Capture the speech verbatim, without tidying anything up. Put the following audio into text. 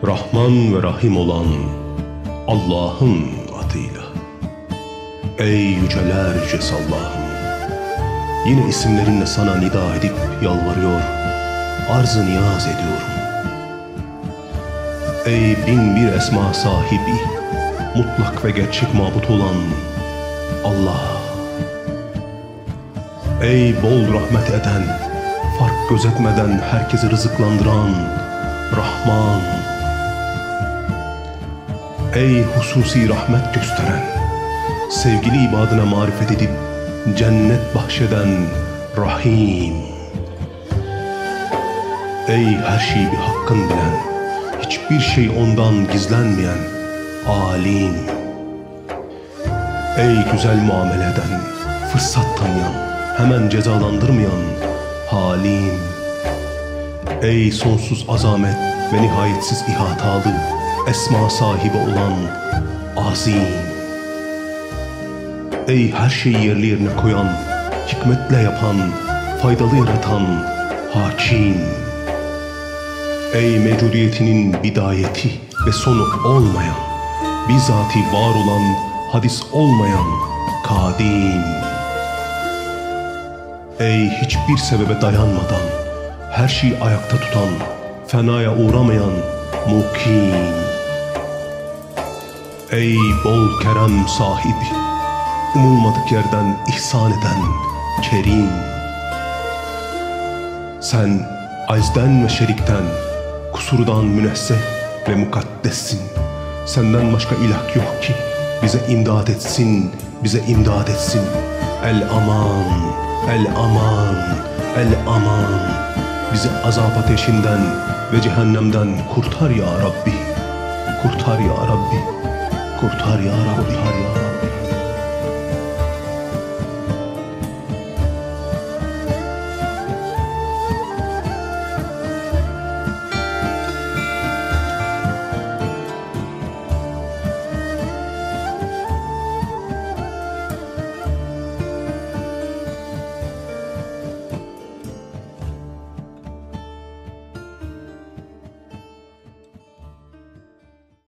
Rahman ve Rahim olan Allah'ın adıyla. Ey yüceler yücesi Allah'ım, yine isimlerinle sana nida edip yalvarıyor, arz-ı niyaz ediyorum. Ey bin bir esma sahibi, mutlak ve gerçek mabut olan Allah. Ey bol rahmet eden, fark gözetmeden herkesi rızıklandıran Rahman. Ey hususi rahmet gösteren, sevgili ibadına marifet edip cennet bahşeden Rahim. Ey her şeyi bir hakkın bilen, hiçbir şey ondan gizlenmeyen Alim. Ey güzel muamele eden, fırsat tanıyan, hemen cezalandırmayan Halim. Ey sonsuz azamet ve nihayetsiz ihatalı esma sahibi olan Azim. Ey her şeyi yerli yerine koyan, hikmetle yapan, faydalı yaratan Hakim. Ey mevcudiyetinin bidayeti ve sonu olmayan, bizatihi var olan, hadis olmayan Kadim. Ey hiçbir sebebe dayanmadan her şeyi ayakta tutan, fenaya uğramayan Mukim. Ey bol kerem sahibi, umulmadık yerden ihsan eden Kerim. Sen aczden ve şerikten, kusurdan münezzeh ve mukaddessin. Senden başka ilah yok ki bize imdad etsin, bize imdad etsin. El aman, el aman, el aman. Bizi azap ateşinden ve cehennemden kurtar ya Rabbi. Kurtar ya Rabbi. Kurtar ya Rabbi. Kurtar ya Rabbi.